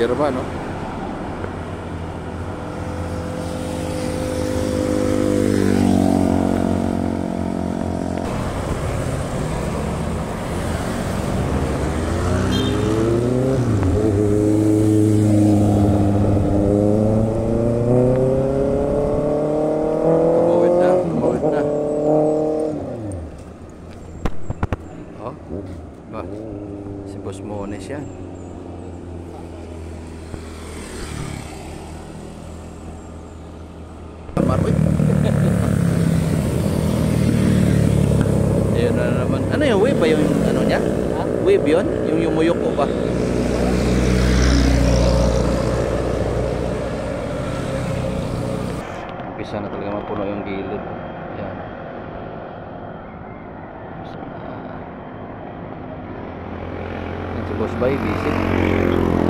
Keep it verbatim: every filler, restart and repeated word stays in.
pirma, no? Tumawid na, tumawid na. Oh, ba? Si Boss Mones yan. Maroy. Ayun na naman. Ano yung wave ba yung ano niya? Ha? Wave yun? Yung yumuyuko ba? Umpisa na talaga mapuno yung gilid. Yan. Yan si Boss Bay, visit.